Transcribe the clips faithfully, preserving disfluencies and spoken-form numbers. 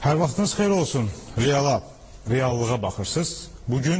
Hər vaxtınız xeyir olsun. Reala, reallığa baxırsınız. Bugün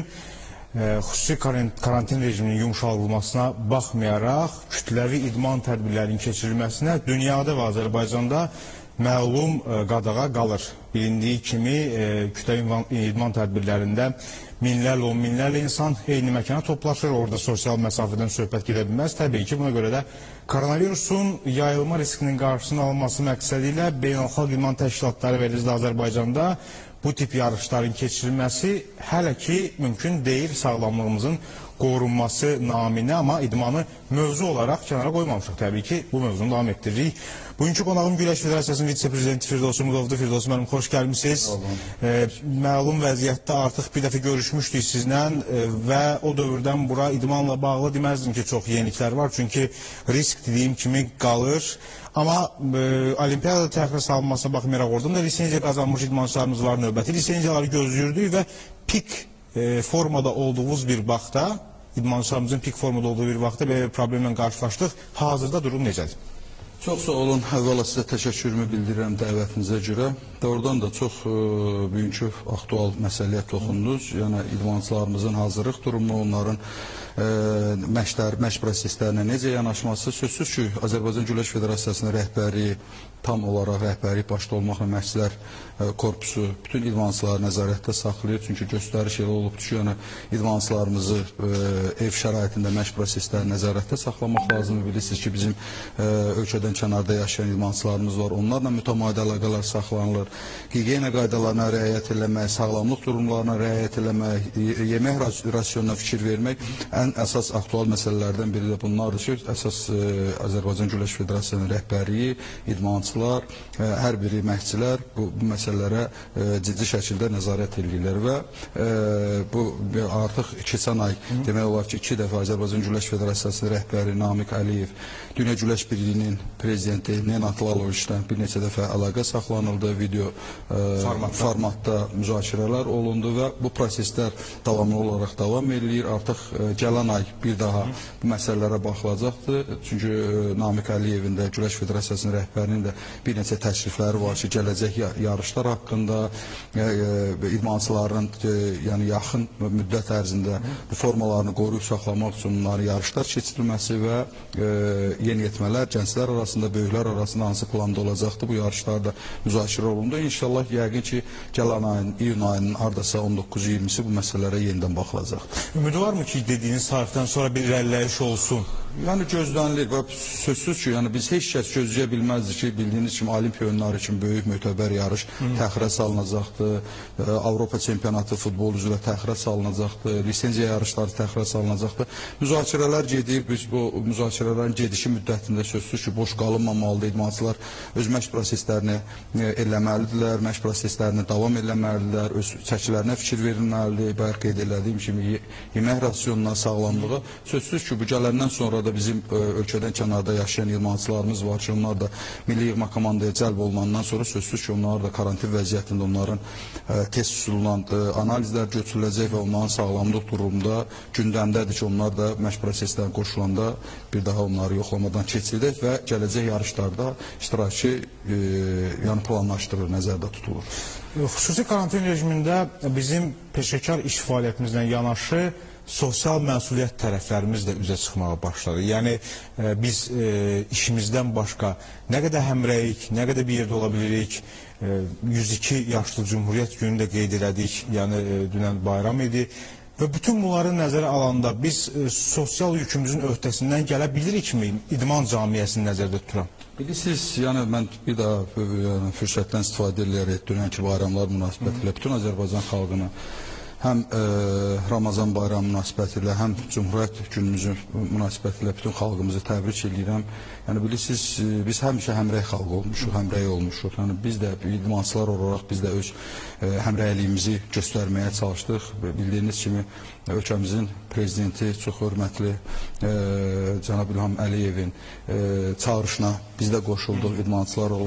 e, xüsusi karantin rejiminin yumuşaldılmasına baxmayaraq kütləvi idman tədbirlərinin keçirilməsinə dünyada və Azərbaycanda məlum e, qadağa qalır. Bilindiyi kimi e, kütləvi idman tədbirlərində minlərlə, on minlərlə insan eyni məkana toplaşır. Orada sosial məsafədən söhbət gedə bilməz. Təbii ki, buna görə də koronavirusun yayılma riskinin qarşısının alınması məqsədi ilə beynəlxalq idman təşkilatları və biz də Azərbaycanda bu tip yarışların keçirilməsi hələ ki mümkün deyil, sağlamlığımızın qorunması naminə, amma idmanı mövzu olaraq kənara qoymamışıq. Təbii ki, bu mövzunu davam etdiririk. Bugünkü qonağım Güləş Federasiyasının vitse-prezidenti Firdevs Umudovdur. Firdevs müəllim, xoş gəlmisiniz. E, məlum vəziyyətdə artıq bir dəfə görüşmüşdük sizlə e, və o dövrdən bura idmanla bağlı deməzdim ki, çox yeniliklər var. Çünki risk dediyim kimi qalır. Amma e, olimpiyada təxirə salınmasına baxmayaraq oradan da lisenziya qazanmış idmançılarımız var, növbəti lisenziyaları gözləyirdik və pik e, formada olduğumuz bir vaxtda, idmançılarımızın pik formada olduğu bir vaxtda belə bir problemlə qarşılaşdıq. Hazırda durum necədir? Çox sağ olun. Əvvəla sizə təşəkkürümü bildirirəm dəvətinizə görə. Doğrudan da çox e, bugünkü aktual məsələyə toxundunuz. Yəni idmançılarımızın hazırlıq durumu, onların e, məşqlər, məşq proseslərinə necə yanaşması. Sözsüz ki, Azərbaycan Güləş Federasiyasının rəhbəri, tam olaraq rəhbəri başda olmaqla məşqçilər e, korpusu bütün idmançıları nəzarətdə saxlayır. Çünki göstəriş elə olubdur ki, yəni idmançılarımızı e, ev şəraitində məşq proseslərini nəzarətdə saxlamaq lazımdır. Bilirsiniz ki, bizim e, ölkədən kənarda yaşayan idmançılarımız var. Onlarla mütəmadi əlaqələr saxlanılır. Gigiyena qaydalarına riayət eləmək, sağlamlıq durumlarına riayət eləmək, yemək rasionuna fikir vermək ən əsas aktual məsələlərdən biri də bunlardır ki, əsas e, Azərbaycan Güləş Federasiyasının rəhbəri, idmançılar, e, hər biri məşqçilər bu, bu məsələlərə e, ciddi şəkildə nəzarət edirlər və e, bu artıq keçən ay demək olar ki, iki dəfə Azərbaycan Güləş Federasiyasının rəhbəri Namiq Əliyev, Dünya Güləş Birliyinin prezidenti Nenad Laloviçlə bir neçə dəfə əlaqə saxlanıldı, video e, formatda. formatda müzakirələr olundu və bu proseslər davamlı olaraq davam edir. Artıq e, gələn ay bir daha Hı. bu məsələlərə baxılacaqdır. Çünki e, Namiq Əliyevin də Güləş Federasiyasının rəhbərinin də bir neçə təklifləri var ki, gələcək yarışlar haqqında e, e, idmançıların e, yəni yaxın müddət ərzində Hı. bu formalarını qoruyub saxlamaq üçün bunların yarışlar keçirilməsi və e, yeniyetmələr, gənclər arasında, böyüklər arasında hansı planda olacaqdır, bu yarışlarda müzakirə olundu. İnşallah yəqin ki, gələn ayın, iyun ayının hardasa on doqquz iyirmisi bu məsələlərə yenidən baxılacaqdır. Ümidi varmı ki, dediyiniz tarixdən sonra bir irəliləyiş olsun? Yəni gözlənilir və sözsüz ki, yəni biz heç kəs gözləyə bilməzdik ki, bildiyiniz kimi olimpiya oyunları üçün böyük mötəbər yarış Hı. təxirə salınacaqdır, Avropa çempionatı futbol üzrə təxirə salınacaqdır, lisenziya yarışları təxirə salınacaqdır. Müzakirələr gedir, biz bu müzakirələrin gedişi müddətində sözsüz ki, boş qalınmamalıdır, idmançılar öz məşq proseslərini eləməlidirlər, məşq proseslərini davam eləməlidirlər, öz çəkilərinə fikir verilməlidir, bayaq qeyd elədiyim kimi yemək rasionuna, sağlamlığa. Sözsüz ki, bu gələndən sonra da bizim ə, ölkədən kənarda yaşayan idmançılarımız var ki, onlar da milli yığma komandaya cəlb olunandan sonra sözsüz ki, onlar da karantin vəziyyətində onların ə, test üsulundan ə, analizlər götürüləcək və onların sağlamlıq durumunda gündəmdədir ki, onlar da məşq proseslərinə qoşulanda bir daha onları yoxlamadan keçirdək və gələcək yarışlarda iştirakçı ə, yəni planlaşdırılır, nəzərdə tutulur. Xüsusi karantin rejimində bizim peşəkar iş fəaliyyətimizlə yanaşı sosial məsuliyyət tərəflərimiz də üzə çıxmağa başladı. Yəni e, biz e, işimizdən başqa nə qədər həmrəyik, nə qədər bir yerdə ola bilirik, e, yüz iki yaşlı Cumhuriyyət günü də qeyd elədik, yəni e, dünən bayram idi. Və bütün bunları nəzərə alanda biz e, sosial yükümüzün öhdəsindən gələ bilirikmi idman camiyyəsini nəzərdə tuturam? Bilirsiniz, yəni mən bir daha yəni, fürsətdən istifadə edərək dünənki bayramlar münasibətilə bütün Azərbaycan xalqına həm e, Ramazan bayramı münasibətilə, həm Cumhuriyyət günümüzün münasibətilə bütün xalqımızı təbrik edirəm. Yəni bilirsiniz, biz həmişə həmrəy xalq olmuşuq, həmrəy olmuşuq. Yəni biz də idmançılar olaraq biz də öz e, həmrəyliyimizi göstərməyə çalışdıq. Bildiyiniz kimi ölkəmizin prezidenti çox hörmətli e, cənab İlham Əliyevin e, çağırışına biz də qoşulduq idmançılar olaraq.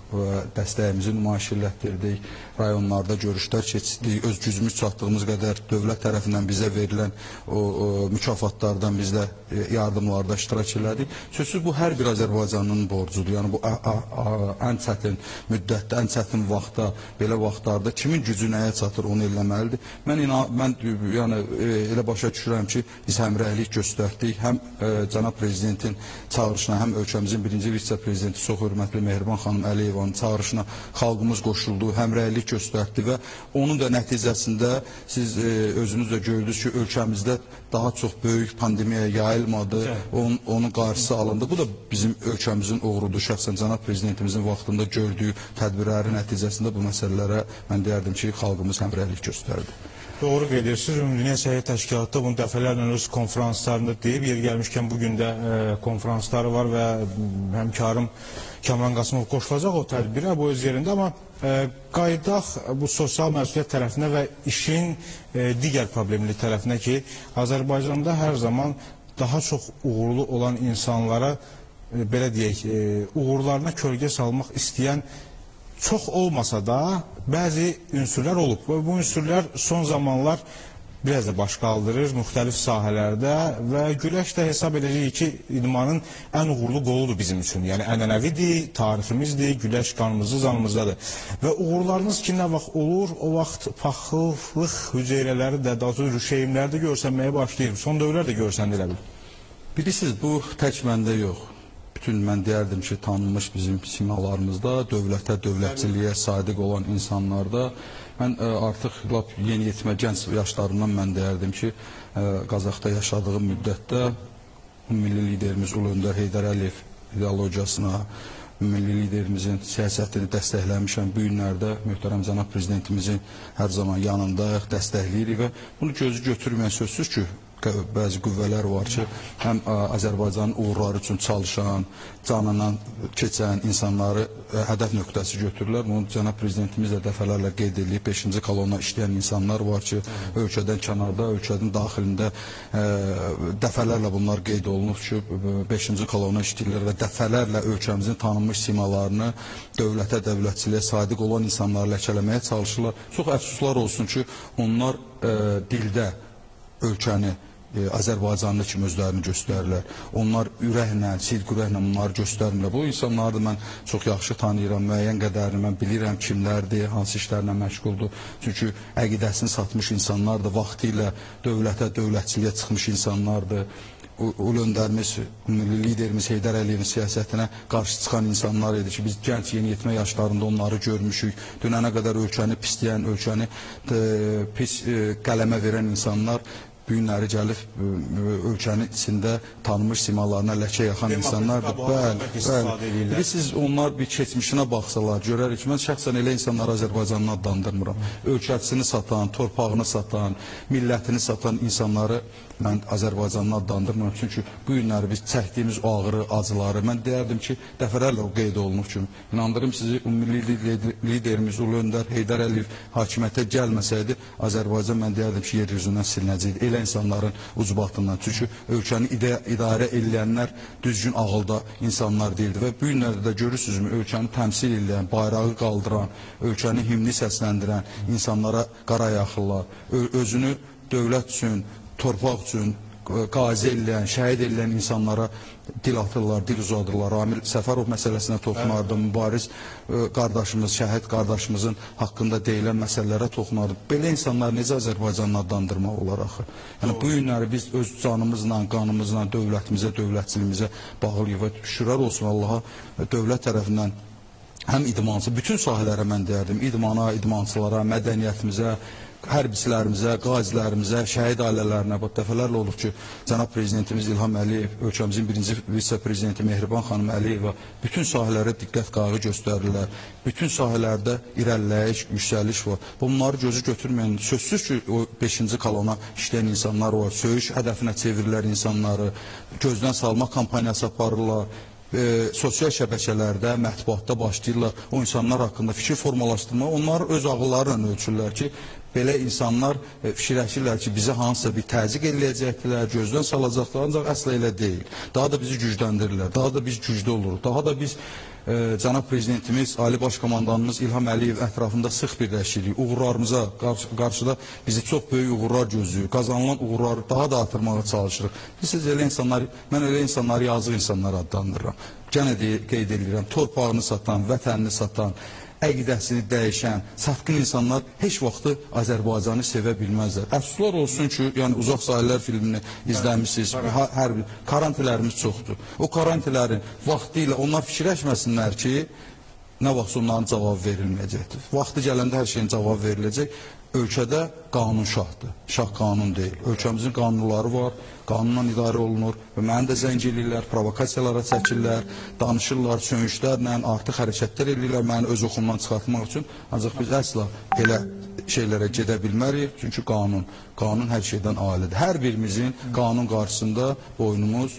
dəstəyimizi nümayiş etdirdik, rayonlarda görüşlər keçirdik, öz gücümüz çatdığımız qədər dövlət tərəfindən bizə verilən o, o mükafatlardan biz də yardımlarda iştirak elədik. Sözsüz bu hər bir Azərbaycanın borcudur. Yəni bu ə, ə, ə, ən çətin müddətdə, ən çətin vaxtda, belə vaxtlarda kimin gücü nəyə çatır onu eləməlidir. Mən inan, mən yəni elə başa düşürəm ki, biz həmrəylik göstərdik. Həm ə, cənab prezidentin çağırışına, həm ölkəmizin birinci vitse-prezidenti çox hörmətli Mehriban xanım Əliyevanın çağırışına xalqımız qoşuldu, həmrəylik göstərdi və onun da nəticəsində siz e, özünüz də gördünüz ki, ölkəmizdə daha çox böyük pandemiya yayılmadı, onun, onun qarşısı alındı. Bu da bizim ölkəmizin uğrudur. Şəxsən cənab prezidentimizin vaxtında gördüyü tədbirlərin nəticəsində bu məsələlərə mən deyərdim ki, xalqımız həmrəylik göstərdi. Doğru qeyd-edirsiniz. Ümumdünya Səhiyyə Təşkilatı bunu dəfələrlə öz konferanslarında deyib, yer gəlmişkən bugün də e, konferansları var və həmkarım Kamran Qasımov qoşulacaq o tədbirə, bu öz yerində, amma e, qaydaq bu sosial məsuliyyət tərəfinə və işin e, digər problemli tərəfinə ki, Azərbaycanda hər zaman daha çox uğurlu olan insanlara, e, belə deyək, e, uğurlarına kölgə salmaq istəyən çox olmasa da bəzi ünsürlər olub və bu ünsürlər son zamanlar biraz da baş qaldırır müxtəlif sahələrdə və güləş də hesab edəcəyik ki, idmanın ən uğurlu qoludur bizim üçün. Yəni ənənəvidir, tariximizdir, güləş qanımızdır, zanımızdadır. Və uğurlarınız ki, nə vaxt olur, o vaxt paxıllıq hüceyrələri də, daha sonra rüşeymləri də görsənməyə başlayır. Son dövrlər də görsəndə elə bil. Bilirsiniz, bu tək məndə yox. Bütün mən deyərdim ki, tanınmış bizim simalarımızda, dövlətə, dövlətçiliyə sadiq olan insanlarda, mən ə, artıq lap yeniyetmə gənc yaşlarından mən deyərdim ki, ə, Qazaxda yaşadığım müddətdə milli liderimiz Ulu Öndər Heydər Əliyev ideologiyasına, milli liderimizin siyasətini dəstəkləmişəm. Bu günlərdə möhtərəm cənab prezidentimizin hər zaman yanındayıq, dəstəkləyirik və bunu gözü götürməyən sözsüz ki, bəzi qüvvələr var ki, həm Azərbaycanın uğurları üçün çalışan, canından keçən insanları hədəf nöqtəsi götürürlər. Bunu cənab prezidentimiz də dəfələrlə qeyd edilib. beşinci kolonna işləyən insanlar var ki, ölkədən kənarda, ölkənin daxilində ə, dəfələrlə bunlar qeyd olunub ki, beşinci kolonna işləyirlər və dəfələrlə ölkəmizin tanınmış simalarını dövlətə, dövlətçiliyə sadiq olan insanları ləkələməyə çalışırlar. Çox əfsuslar olsun ki, onlar ə, dildə ölkəni, e, Azərbaycanlı kimi özlərini göstərirlər. Onlar ürəklə, sidq ürəklə bunları göstərmirlər. Bu insanları da mən çox yaxşı tanıyıram, müəyyən qədərini mən bilirəm kimlərdir, hansı işlərlə məşğuldur. Çünki əqidəsini satmış insanlar da vaxtilə dövlətə, dövlətçiliyə çıxmış insanlardır. Ulu öndərimiz, milli liderimiz Heydər Əliyevin siyasətinə qarşı çıxan insanlar idi ki, biz gənc yeniyetmə yaşlarında onları görmüşük. Dünənə qədər ölkəni pisləyən, ölkəni e, pis e, qələmə verən insanlar bu günləri gəlib ölkənin içində tanınmış simalarına ləkə yaxan insanlardır. Bəli, bəli. Bilirsiniz, onlar bir keçmişinə baxsalar, görərik ki, mən şəxsən elə insanları Azərbaycanını adlandırmıram. Ölkəçisini satan, torpağını satan, millətini satan insanları mən Azərbaycanını adlandırmıram. Çünki bu günləri biz çəkdiyimiz o ağrı, acıları, mən deyərdim ki, dəfələrlə o qeyd olunur ki, inandırım sizi, milli liderimiz Ulu Öndər Heydər Əliyev hakimiyyətə gəlməsəydi, Azərbaycan mən deyərdim ki, yer yüzündən silinəcəkdi. Elə insanların ucbatından. Çünki ölkəni idarə edilənlər düzgün ağılda insanlar deyildi və bu günlərdə də görürsünüzmü, ölkəni təmsil edən, bayrağı qaldıran, ölkəni himni səsləndirən insanlara qara yaxırlar, özünü dövlət üçün, torpaq üçün qazi edilən, şəhid edilən insanlara dil atırlar, dil uzadırlar. Amil Səfərov məsələsinə toxunardı, mübariz qardaşımız, şəhid qardaşımızın haqqında deyilən məsələlərə toxunardı. Belə insanlar necə Azərbaycanını adlandırmaq olar axı? Yəni, bu günləri biz öz canımızla, qanımızla, dövlətimizə, dövlətçiliyimizə bağlıyıq və şükürlər olsun Allaha, dövlət tərəfindən həm idmançı, bütün sahələrə mən deyərdim, idmana, idmançılara, mədəniyyətimizə, hərbiçilərimizə, qazilərimizə, şəhid ailələrinə, bu dəfələrlə olub ki, cənab prezidentimiz İlham Əliyev, ölkəmizin birinci vitse-prezidenti Mehriban xanım Əliyeva bütün sahələrə diqqət qağı göstərirlər. Bütün sahələrdə irəliləyiş, yüksəliş var. Bunları gözü götürməyən, sözsüz ki, o beşinci kolona işləyən insanlar var, söyüş hədəfinə çevirirlər insanları, gözdən salma kampaniyası aparırlar. E, sosial şəbəkələrdə, mətbuatda başlayırlar o insanlar haqqında fikir formalaşdırma, onlar öz ağıllarla ölçürlər ki, belə insanlar e, fikirləşirlər ki, bizə hansısa bir təzyiq eləyəcəkdilər, gözdən salacaqlar, ancaq əsla elə deyil. Daha da bizi gücləndirirlər, daha da biz güclü oluruq, daha da biz e, cənab prezidentimiz, Ali Baş Komandanımız İlham Əliyev ətrafında sıx birləşirik. Uğurlarımıza qarşı, qarşıda bizi çox böyük uğurlar gözləyir. Qazanılan uğurları daha da artırmağa çalışırıq. Biz elə insanlar, mən elə insanları yazıq insanlar adlandırıram. Gənə qeyd edirəm, torpağını satan, vətənini satan, əqidəsini dəyişən, satqın insanlar heç vaxtı Azərbaycanı sevə bilməzlər. Əfsuslar olsun ki, yəni Uzaq Sahillər filmini izləmişsiniz, hər bir karantilərimiz çoxdur. O karantilərin vaxtı ilə onlar fikirləşməsinlər ki, nə vaxt onların cavab verilməyəcəkdir. Vaxtı gələndə hər şeyin cavab veriləcək. Ölkədə qanun şahdır, şah qanun deyil. Ölkəmizin qanunları var, qanunla idarə olunur və məni də zəng edirlər, provokasiyalara çəkirlər, danışırlar, sönüşlərlə artıq hərəkətlər edirlər məni öz oxumdan çıxartmaq üçün. Ancaq biz əsla belə şeylərə gedə bilmərik, çünki qanun, qanun hər şeydən alidir. Hər birimizin qanun qarşısında boynumuz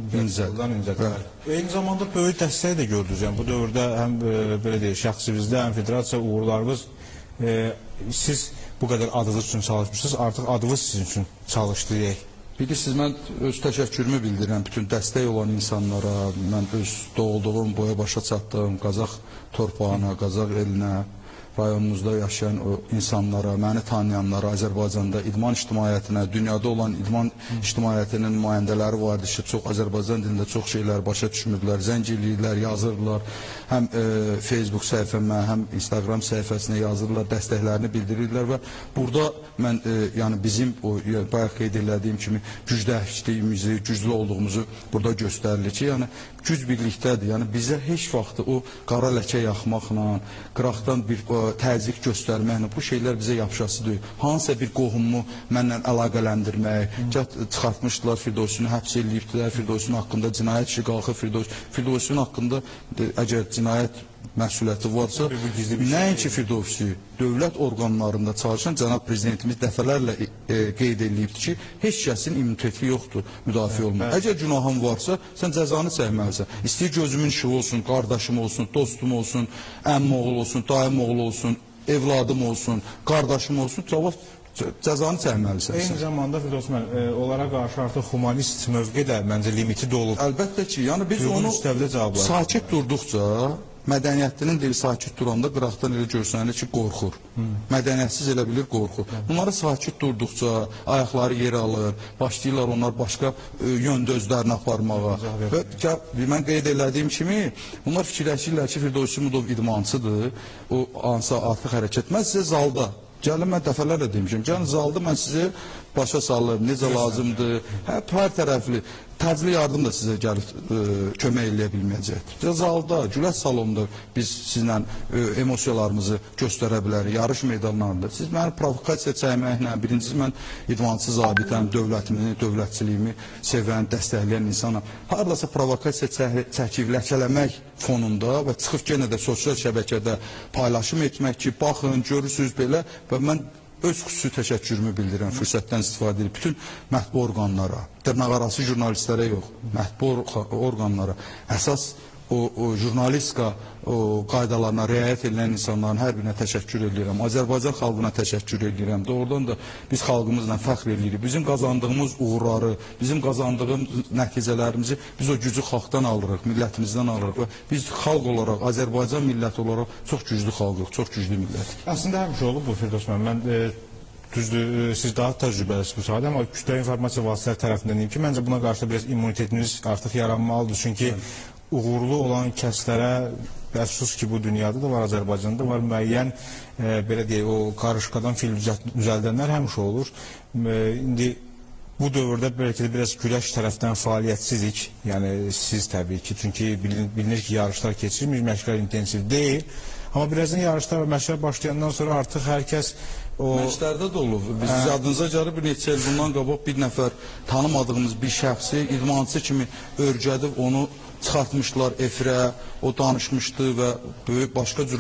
incədir. Eyni zamanda böyük dəstək də gördünüz. Yəni, bu dövrdə həm e, belə deyək, şəxsinizdə, həm federasiya uğurlarınız e, siz bu qədər adınız üçün çalışmışsınız, artıq adınız sizin üçün çalışdı deyək. Bilirsiniz, mən öz təşəkkürümü bildirirəm bütün dəstək olan insanlara, mən öz doğulduğum, boya başa çatdığım Qazaq torpağına, Qazaq elinə, rayonumuzda yaşayan o insanlara, məni tanıyanlara, Azərbaycanda idman ictimaiyyətinə, dünyada olan idman ictimaiyyətinin nümayəndələri vardı ki, çox Azərbaycan dilində çox şeylər başa düşmürdülər, zəng eləyirlər, yazırdılar. Həm e, Facebook səhifəmə, həm Instagram səhifəsinə yazırlar, dəstəklərini bildirirlər və burada mən, e, yəni bizim o bayaq qeyd elədiyim kimi gücləkdiyimizi, güclü olduğumuzu burada göstərilir ki, yəni güc birlikdədir. Yəni bizə heç vaxt o qara ləkə yaxmaqla, qıraqdan bir o, təzyiq göstərməklə bu şeylər bizə yapışası deyil. Hansısa bir qohumu mənlə əlaqələndirmək, çıxartmışdılar Firdosunu, həbs eləyibdilər, Firdosunun haqqında cinayət işi qalxır, Firdos, Firdosunun haqqında de, əgər cinayət məsuliyyəti varsa, nəinki Firdovsi, dövlət orqanlarında çalışan cənab prezidentimiz dəfələrlə e, qeyd edilibdir ki, heç kəsin immuniteti yoxdur müdafiə olmaq. Əgər günahın varsa, sən cəzanı çəkməlisən. İstəyir gözümün işığı olsun, qardaşım olsun, dostum olsun, əmmim oğlu olsun, dayım oğlu olsun, evladım olsun, qardaşım olsun, cavab cəzanı çəkməlisən. Eyni zamanda Firdos müəllim, e, onlara qarşı artıq humanist mövqe də məncə limiti dolub. Əlbəttə ki, yəni biz onu sakit durduqca, mədəniyyətlinin dili sakit duranda qıraqdan elə görsənir ki, qorxur. Hmm. Mədəniyyətsiz elə bilir, qorxur. Bunları sakit durduqca, ayaqları yerə alır, başlayırlar onlar başqa e, yöndə özlərini aparmağa. Və mən qeyd elədiyim kimi, bunlar fikirləşirlər ki, Firdos Mudov idmançıdır, o hansı artıq hərəkət. Mən sizə zalda, gəlin mən dəfələrlə demişim, gəlin zalda mən sizə başa salırım, necə lazımdır, hə, hər tərəfli. Təcili yardım da sizə gəlib e, kömək eləyə bilməyəcəkdir. Zalda, güləş salonunda biz sizlə e, emosiyalarımızı göstərə bilərik, yarış meydanlarında. Siz məni provokasiya çəkməklə, birincisi mən idmançı zabitəm, dövlətimi, dövlətçiliyimi sevən, dəstəkləyən insanam. Haradasa provokasiya çək çəkib, ləkələmək fonunda və çıxıb yenə də sosial şəbəkədə paylaşım etmək ki, baxın, görürsünüz belə və mən öz xüsusi təşəkkürümü bildirirəm, fürsətdən istifadə edib bütün mətbu orqanlara, dırnaqarası jurnalistlərə yox, mətbu orqanlara, əsas o, o jurnalistika o qaydalarına riayət edilən insanların hər birinə təşəkkür edirəm. Azərbaycan xalqına təşəkkür edirəm. Doğrudan da biz xalqımızla fəxr edirik. Bizim qazandığımız uğurları, bizim qazandığımız nəticələrimizi biz o gücü xalqdan alırıq, millətimizdən alırıq və biz xalq olaraq, Azərbaycan milləti olaraq çox güclü xalqıq, çox güclü millətik. Əslində həmişə olub bu Firdos müəllim. Mən e, düzdür, siz daha təcrübəlisiniz bu sahədə, amma kütləvi informasiya vasitələri tərəfindən deyim ki, məncə buna qarşı biraz immunitetiniz artıq yaranmalıdır. Çünki uğurlu olan kəslərə əfsus ki, bu dünyada da var, Azərbaycanda var, müəyyən e, belə deyək, o qarışqadan fil düzəldənlər həmişə olur. E, indi bu dövrdə bəlkə də biraz güləş tərəfdən fəaliyyətsizlik, yəni siz təbii ki, çünki bilinir, bilinir ki, yarışlar keçirmir, məşqlər intensiv deyil. Amma birazdan yarışlar və məşqlər başlayandan sonra artıq hər kəs o... Məşqlərdə də olub. Biz hə. Yadınıza gəlir bir neçə il bundan qabaq bir nəfər tanımadığımız bir şəxsi idmançı kimi örgədib onu çıxartmışlar efirə, o danışmışdı və böyük başqa cürə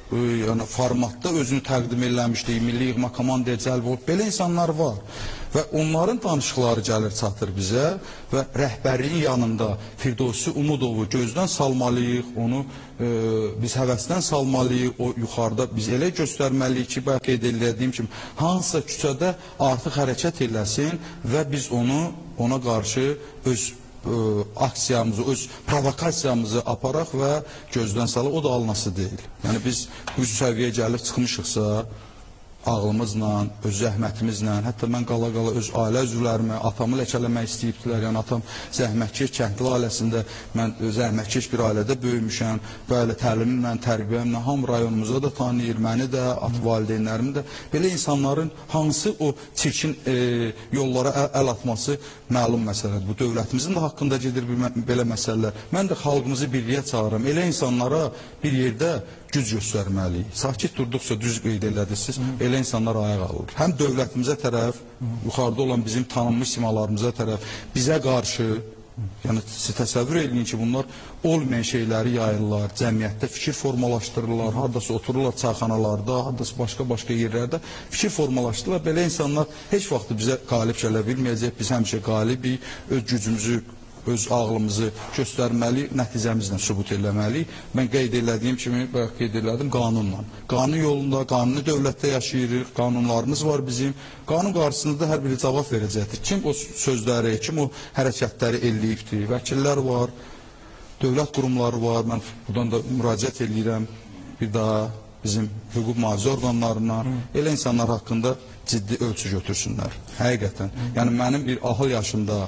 e, yəni formatda özünü təqdim eləmişdi, milli yığma komandaya cəlb olub. Belə insanlar var. Və onların danışıqları gəlir çatır bizə və rəhbərliyin yanında Firdovsi Umudovu gözdən salmalıyıq, onu e, biz həvəsdən salmalıyıq, o yuxarıda biz elə göstərməliyik ki, bayaq qeyd edildiyim kimi, hansısa küçədə artıq hərəkət eləsin və biz onu ona qarşı öz ə, aksiyamızı, öz provokasiyamızı aparaq və gözdən salaq, o da alınası deyil. Yəni biz bu səviyyəyə gəlib çıxmışıqsa, ağlımızla, öz zəhmətimizlə, hətta mən qala-qala öz ailə üzvlərimi, atamı ləkələmək istəyibdilər. Yəni atam zəhmətkeş kəndli ailəsində, mən zəhmətkeş bir ailədə böyümüşəm. Belə təlimimlə, tərbiyəmlə hamı rayonumuza da tanıyır, məni də, at valideynlərimi də. Belə insanların hansı o çirkin e, yollara əl, əl atması məlum məsələdir. Bu dövlətimizin də haqqında gedir belə məsələlər. Mən də xalqımızı birliyə çağırıram. Elə insanlara bir yerdə güc göstərməliyik. Sakit durduqca düz qeyd elədiniz, elə insanlar ayaq alır. Həm dövlətimizə tərəf, yuxarıda olan bizim tanınmış simalarımıza tərəf, bizə qarşı, yəni siz təsəvvür edin ki, bunlar olmayan şeyləri yayırlar, cəmiyyətdə fikir formalaşdırırlar, haradasa otururlar çayxanalarda, haradasa başqa-başqa yerlərdə fikir formalaşdırırlar. Belə insanlar heç vaxt bizə qalib gələ bilməyəcək, biz həmişə qalibik, öz gücümüzü, öz ağlımızı göstərməli, nəticəmizlə sübut eləməliyik. Mən qeyd elədiyim kimi, bayaq qeyd elədim, qanunla. Qanun yolunda, qanuni dövlətdə yaşayırıq, qanunlarımız var bizim. Qanun qarşısında da hər biri cavab verəcəkdir. Kim o sözləri, kim o hərəkətləri eləyibdir? Vəkillər var, dövlət qurumları var. Mən buradan da müraciət eləyirəm bir daha bizim hüquq mühafizə orqanlarına, elə insanlar haqqında ciddi ölçü götürsünlər. Həqiqətən. Yəni mənim bir ahıl yaşımda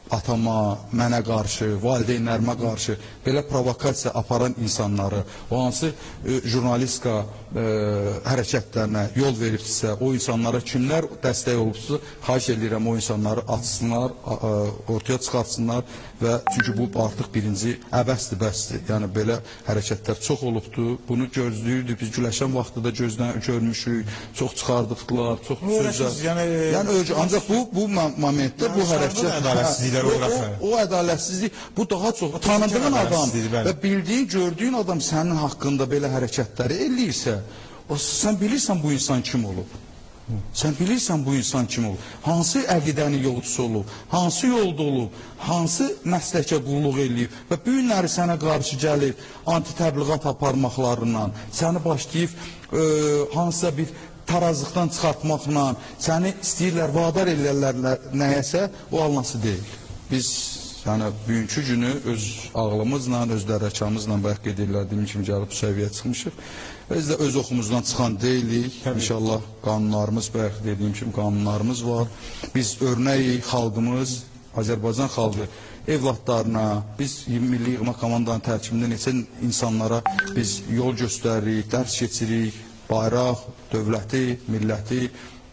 atama, mənə qarşı, valideynlərimə qarşı belə provokasiya aparan insanları, o hansı e, jurnalistika e, hərəkətlərinə yol veribsə, o insanlara kimlər dəstək olubsa, xahiş edirəm o insanları açsınlar, a, a, ortaya çıxartsınlar və çünki bu artıq birinci əbəsdir, bəsdir. Yəni belə hərəkətlər çox olubdur. Bunu gözləyirdik, biz güləşən vaxtı da gözdən görmüşük, çox çıxardıqdılar, çox sözlər. Yəni, yəni ancaq bu bu momentdə bu hərəkət O, o, o ədalətsizlik, bu daha çox tanıdığın adam və bildiyin, gördüyün adam sənin haqqında belə hərəkətləri eləyirsə, o, sən bilirsən bu insan kim olub. Sən bilirsən bu insan kim olub. Hansı əqidənin yolcusu olub, hansı yolda olub, hansı məsləkə qulluq eləyib və bu günləri sənə qarşı gəlib anti-təbliğat aparmaqlarından, səni başlayıb e, hansısa bir tarazlıqdan çıxartmaqla, səni istəyirlər, vadar eləyərlər nəyəsə, o alınası deyil. Biz yəni bugünkü günü öz ağlımızla, öz dərəkamızla bayaq qeyd edildiyim kimi gəlib bu səviyyəyə çıxmışıq. Biz də öz oxumuzdan çıxan deyilik. İnşallah qanunlarımız, bayaq dediyim kimi qanunlarımız var. Biz örnəyik, xalqımız, Azərbaycan xalqı evlatlarına, biz milli yığma komandanın tərkibində neçə insanlara biz yol göstəririk, dərs keçirik, bayraq, dövləti, milləti,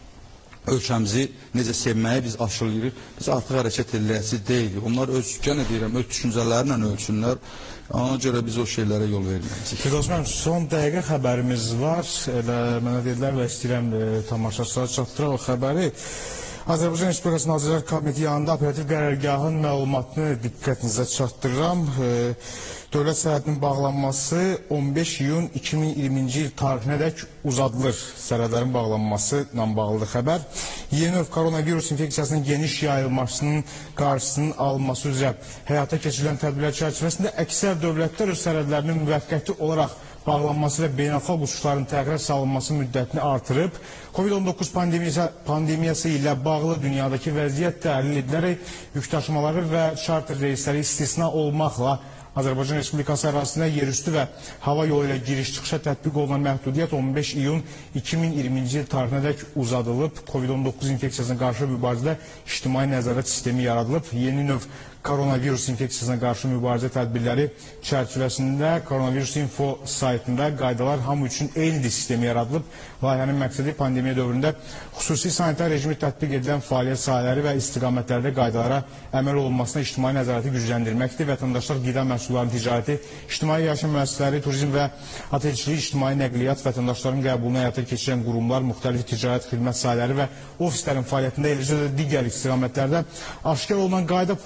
ölkəmizi necə sevməyi biz aşılayırıq. Biz artıq hərəkət eləyəsi deyilik. Onlar öz, gənə deyirəm, öz düşüncələrlə ölçünlər. Ona görə biz o şeylərə yol verməyəcəyik. Firdovs müəllim, son dəqiqə xəbərimiz var. Elə mənə dedilər və istəyirəm e, tamaşaçılara çatdıraq o xəbəri. Azərbaycan Respublikası Nazirlər Kabineti yanında operativ qərargahın məlumatını diqqətinizə çatdırıram. E, Dövlət sərhədinin bağlanması on beş iyun iki min iyirminci il tarihinədək uzadılır. Sərhədlərin bağlanması ilə bağlı xəbər. Yeni növ koronavirus infeksiyasının geniş yayılmasının qarşısının alınması üzrə həyata keçirilən tədbirlər çərçivəsində əksər dövlətlər öz sərhədlərinin müvəqqəti olaraq bağlanması və beynəlxalq uçuşların təxirə salınması müddətini artırıb. Covid on doqquz pandemiyası, pandemiyası ilə bağlı dünyadakı vəziyyət təhlil edilərək yükdaşımaları və charter reysləri istisna olmaqla Azərbaycan Respublikası ərazisində yerüstü və hava yolu ilə giriş-çıxışa tətbiq olunan məhdudiyyət on beş iyun iki min iyirminci il tarihinədək uzadılıb. Covid on doqquz infeksiyasına qarşı mübarizədə ictimai nəzarət sistemi yaradılıb. Yeni növ koronavirus infeksiyasına qarşı mübarizə tədbirləri çərçivəsində Koronavirus info saytında qaydalar hamı üçün eyni sistemi yaradılıb. Layihənin məqsədi pandemiya dövründə xüsusi sanitar rejimi tətbiq edilən fəaliyyət sahələri və istiqamətlərdə qaydalara əməl olunmasına ictimai nəzarəti gücləndirməkdir. Vətəndaşlar qida məhsullarının ticarəti, ictimai yaşam müəssisələri, turizm və otelçilik, ictimai nəqliyyat, vətəndaşların qəbulunu həyata keçirən qurumlar, müxtəlif ticarət xidmət sahələri və ofislərin fəaliyyətində, eləcə də digər istiqamətlərdə aşkar olunan qayda pozuntuları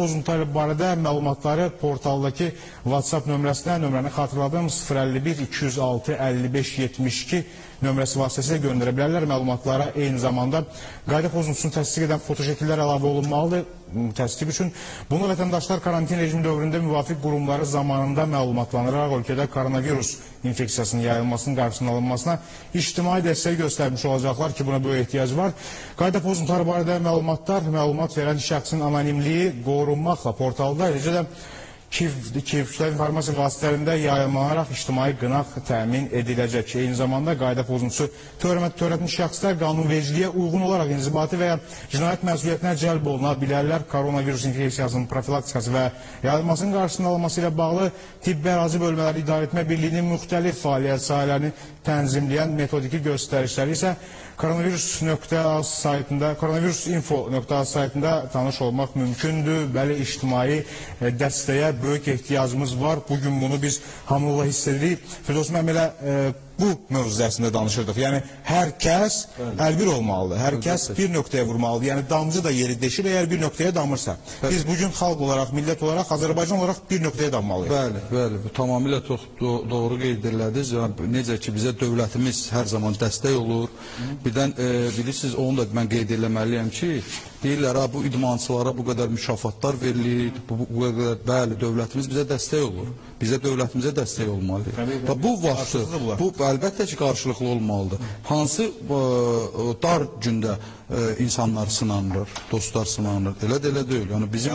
barədə məlumatları portaldakı WhatsApp nömrəsinə, nömrəni xatırladım, sıfır əlli bir iki yüz altı əlli beş yetmiş iki nömrəsi vasitəsilə göndərə bilərlər. Məlumatlara eyni zamanda qayda pozuntusunu təsdiq edən fotoşəkillər əlavə olunmalıdır. Təsdiq üçün bunu vətəndaşlar karantin rejimi dövründə müvafiq qurumları zamanında məlumatlanıraq ölkədə koronavirus infeksiyasının yayılmasının qarşısının alınmasına ictimai dəstək göstərmiş olacaqlar ki, buna böyük ehtiyac var. Qayda pozuntuları barədə məlumatlar, məlumat verən şəxsin anonimliyi qorunmaqla portalda, eləcə də Kiyevçiler informasiya vasitələrində yayılmanaraq ictimai qınaq təmin ediləcək. Eyni zamanda qayda pozuntusu törətmiş şəxslər qanunvericiliyə uyğun olaraq inzibati və ya cinayət məsuliyyətinə cəlb oluna bilərlər. Koronavirus infeksiyasının profilaktikası və yayılmasının qarşısının alınması ilə bağlı Tibbi Ərazi Bölmələri İdarə Etmə Birliyinin müxtəlif fəaliyyət sahələrini tənzimləyən metodiki göstərişləri isə koronavirus.az saytında, koronavirusinfo nöqtə az saytında tanış olmaq mümkündür. Bəli, ictimai dəstəyə böyük ehtiyacımız var. Bugün bunu biz hamılıqla hiss edirik. Firdevs müəllim elə e, bu mövzu əslində danışırdıq. Yəni hər kəs əlbir olmalıdır. Hər kəs bir nöqtəyə vurmalıdır. Yəni damcı da yeri deşir əgər bir nöqtəyə damırsa. Biz bugün xalq olaraq, millət olaraq, Azərbaycan olaraq bir nöqtəyə dammalıyıq. Bəli, bəli. Bu tamamilə çox do doğru qeyd edildiniz. Yəni, necə ki bizə dövlətimiz hər zaman dəstək olur. Birdən e, bilirsiniz, onu da mən qeyd etməliyəm ki, deyirlər, ha, bu idmançılara bu qədər mükafatlar verilir, bu, bu qədər, bəli, dövlətimiz bizə dəstək olur. Bizə dövlətimizə dəstək olmalı. Və bu vaxtı, bu əlbəttə ki, qarşılıqlı olmalıdır. Hansı ə, dar gündə ə, insanlar sınanır, dostlar sınanır, elə də elə deyil. Yəni, bizim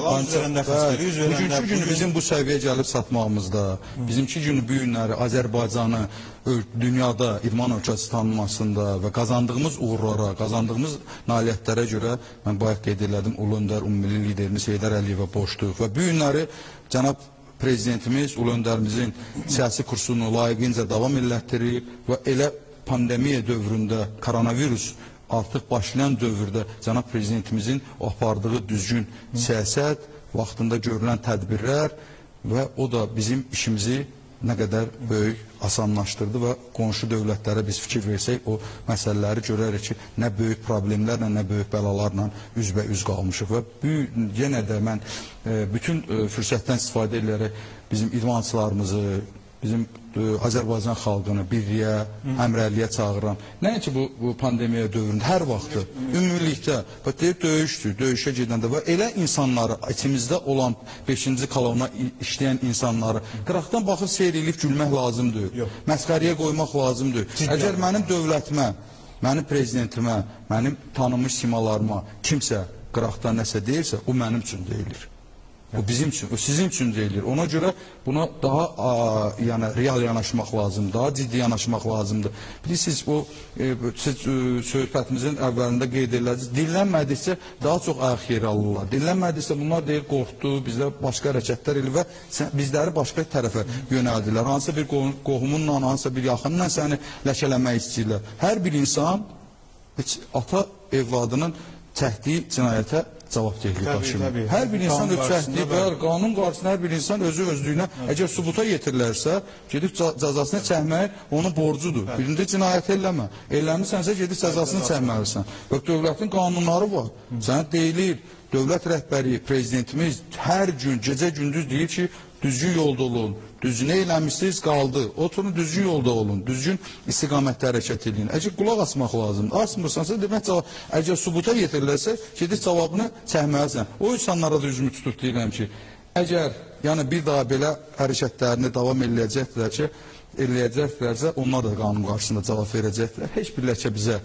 bugünkü günü bizim bu səviyyəyə gəlib satmağımızda, bizimki günü bu günləri Azərbaycanı dünyada idman ölkəsi tanınmasında və qazandığımız uğurlara, qazandığımız nailiyyətlərə görə mən bayaq qeyd elədim, Ulu Öndər Ümummilli liderimiz Heydər Əliyevə borcluyuq və bu günləri cənab Prezidentimiz, Ulu Öndərimizin siyasi kursunu layiqincə davam elətdirir və elə pandemiya dövründə, koronavirus artıq başlayan dövrdə cənab Prezidentimizin apardığı düzgün siyasət, vaxtında görülən tədbirlər və o da bizim işimizi nə qədər böyük asanlaşdırdı və qonşu dövlətlərə biz fikir versək, o məsələləri görərək ki, nə böyük problemlərlə, nə böyük bəlalarla üzbə-üz qalmışıq və bu, yenə də mən e, bütün e, fürsətdən istifadə edərək bizim idmançılarımızı, bizim e, Azərbaycan xalqını birliyə, həmrəyliyə çağıram. Nəinki bu, bu pandemiya dövründə, hər vaxtı, ümumilikdə, deyib döyüşdür, döyüşə gedəndə və elə insanları, içimizdə olan beşinci kolona işləyən insanları qıraqdan baxıb seyr edib gülmək lazımdır, məsxəriyə qoymaq lazımdır. Əgər mənim dövlətimə, mənim prezidentimə, mənim tanınmış simalarıma kimsə qıraqdan nəsə deyirsə, o mənim üçün deyilir. O bizim üçün, o sizin üçün deyilir. Ona görə buna daha a, yəni real yanaşmaq lazımdır, daha ciddi yanaşmaq lazımdır. Bilirsiniz, o e, siz e, söhbətimizin əvvəlində qeyd edildiniz, dinlənmədikcə daha çox ayaq yeri alırlar. Dinlənmədikcə bunlar deyir, qorxdu, bizdə başqa hərəkətlər edir və sən, bizləri başqa tərəfə yönəldilər. Hansısa bir qohumunla, hansısa bir yaxınla səni ləkələmək istəyirlər. Hər bir insan heç ata evladının çəkdiyi cinayətə cavabdehlik daşıyır. Hər bir insan öz çəkdiyi və qanun qarşısında hər bir insan özü özlüyünə, əgər sübuta yetirilərsə, gedib cəzasını çəkmək onun borcudur. Birində cinayət eləmə. Eləmirsənsə gedib cəzasını çəkməlisən. Və dövlətin qanunları var. Sənə deyilir, dövlət rəhbəri, prezidentimiz hər gün, gecə-gündüz deyir ki, düzgün yolda olun, düzgün eləmişsiniz, qaldı. Oturun, düzgün yolda olun, düzgün istiqamətdə hərəkət edin. Əgər qulaq asmaq lazımdır. Asmırsansa, demək, əgər sübuta yetirilərsə, gedib cavabını çəkməlisən. O insanlara da üzümü tutub deyirəm ki, əgər yəni bir daha belə hərəkətlərini davam eləyəcəkdirlər ki, eləyəcəkdirlərsə, onlar da qanun qarşısında cavab verəcəkdirlər. Heç bir ləkə bizə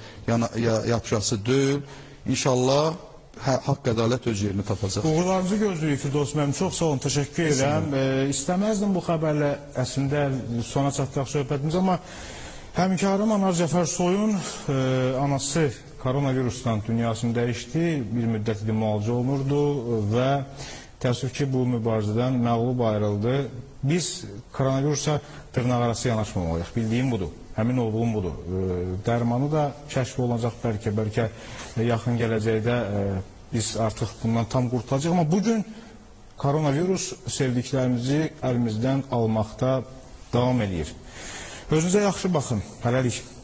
yapışası deyil. İnşallah haqq ədalət öz yerini tapacaq. Uğurlarınızı gözləyirik Firdevs müəllim. Çox sağ olun, təşəkkür edirəm. E, istəməzdim bu xəbərlə əslində sona çatdıq söhbətimiz, amma həmkarım Anar Cəfərsoyun e, anası koronavirusdan dünyasını dəyişdi, bir müddət idi müalicə olunurdu və təəssüf ki, bu mübarizədən məğlub ayrıldı. Biz koronavirusa dırnaq arası yanaşmamalıyıq, bildiyim budur. Həmin olduğum budur. E, dərmanı da kəşf olunacaq bəlkə, bəlkə e, yaxın gələcəkdə e, biz artıq bundan tam qurtulacaq. Amma bugün koronavirus sevdiklərimizi əlimizdən almaqda davam edir. Özünüzə yaxşı baxın. Hələlik.